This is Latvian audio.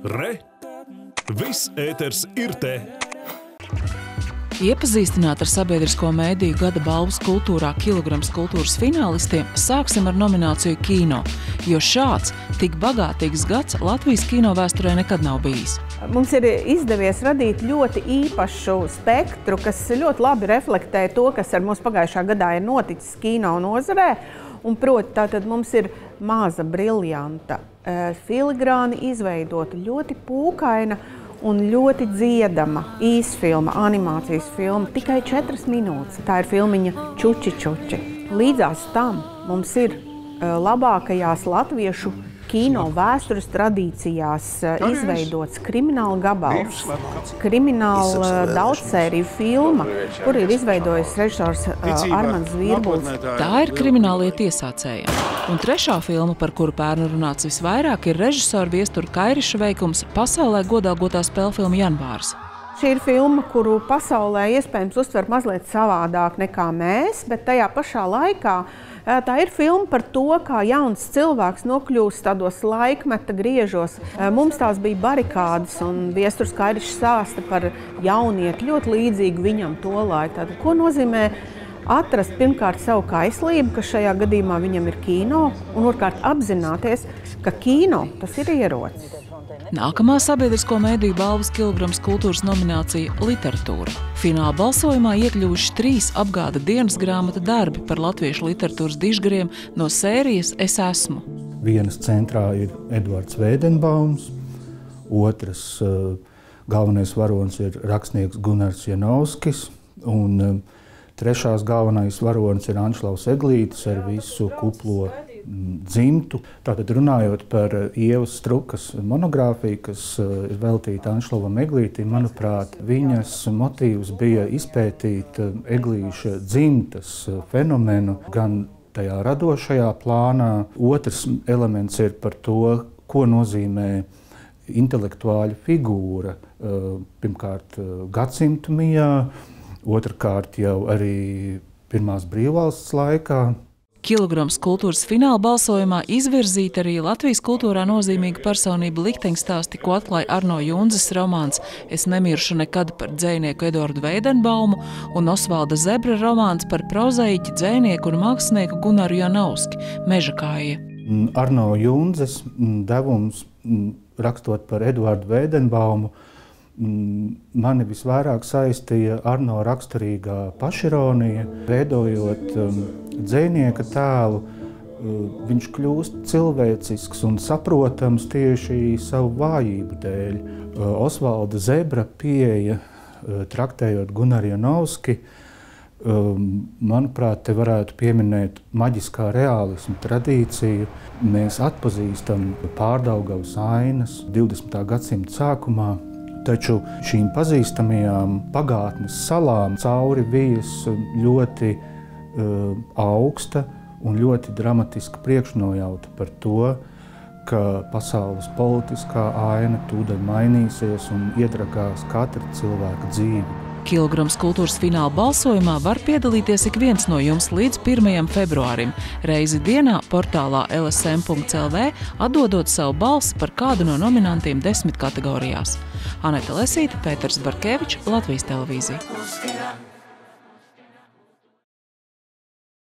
Re! Viss ēters ir te! Iepazīstināt ar sabiedrisko mēdīju gada balvas kultūrā Kilograms kultūras finālistiem sāksim ar nomināciju kino, jo šāds tik bagātīgs gads Latvijas kino vēsturē nekad nav bijis. Mums ir izdevies radīt ļoti īpašu spektru, kas ļoti labi reflektē to, kas ar mums pagājušā gadā ir noticis kino nozarē. Un proti, tātad mums ir maza, briljanta, filigrāni izveidota, ļoti pūkaina un ļoti dziedama īsfilma, animācijas filma, tikai 4 minūtes. Tā ir filmiņa Čuči Čuči. Līdzās tam mums ir labākajās latviešu kino vēstures tradīcijās izveidots Krimināla gabals, krimināla daudzsēriju filma, kur ir izveidojis režisors Armands Vīrbuls. Tā ir Kriminālie tiesācēji. Un trešā filma, par kuru pērn runāts visvairāk, ir režisora Viestura Kairiša veikums pasaulē godalgotā spēlfilma Janvārs. Šī ir filma, kuru pasaulē iespējams uztver mazliet savādāk nekā mēs, bet tajā pašā laikā tā ir filma par to, kā jauns cilvēks nokļūst tādos laikmeta griežos. Mums tās bija barikādas, un Viesturs Kairišs stāsta par jaunieti ļoti līdzīgu viņam tolaik. Tātad, ko nozīmē atrast pirmkārt savu kaislību, kas šajā gadījumā viņam ir kino, un otrkārt apzināties, ka kino tas ir ierocis. Nākamā sabiedrisko mēdīju balvas Kilograms kultūras nominācija – literatūra. Fināla balsojumā iekļuvuši 3 apgāda dienas grāmata darbi par latviešu literatūras dižgariem no sērijas Es esmu. Vienas centrā ir Edvards Vēdenbaums, otras galvenais varonis ir rakstnieks Gunārs Janovskis, un trešās galvenais varonis ir Anšlaus Eglītis ar visu kuplo dzimtu. Tātad runājot par Ievas Strukas monogrāfiju, kas ir veltīta Anšlavam Eglītim, manuprāt, viņas motīvs bija izpētīt Eglīša dzimtas fenomenu gan tajā radošajā plānā. Otrs elements ir par to, ko nozīmē intelektuāļa figūra. Pirmkārt, gadsimtu mijā, otrkārt jau arī pirmās brīvvalsts laikā. Kilograms kultūras fināla balsojumā izvirzīta arī Latvijas kultūrā nozīmīga personība likteņstāsti, ko atklāja Arno Junzes romāns Es nemiršu nekad par dzejnieku Eduardu Veidenbaumu un Osvalda Zebra romāns par prozaiķi, dzejnieku un mākslinieku Gunaru Janovski Mežakājie. Arno Junzes devums rakstot par Eduardu Veidenbaumu mani visvairāk saistīja Arno raksturīgā pašironija. Veidojot dzejnieka tēlu, viņš kļūst cilvēcisks un saprotams tieši savu vājību dēļ. Osvalda Zebra pieeja, traktējot Gunaru Janovski, manuprāt, te varētu pieminēt maģiskā reālisma tradīciju. Mēs atpazīstam Pārdaugavas ainas 20. gadsimta sākumā, taču šīm pazīstamajām pagātnes salām cauri vijas ļoti augsta un ļoti dramatiska priekšnojauta par to, ka pasaules politiskā aina tūdaļ mainīsies un iedragās katra cilvēka dzīvi. Kilograms kultūras fināla balsojumā var piedalīties ik viens no jums līdz 1. februārim, reizi dienā portālā lsm.lv, atdodot savu balsi par kādu no nominantiem 10 kategorijās. Aneta Lesīte, Pēters Barkevičs, Latvijas televīzija.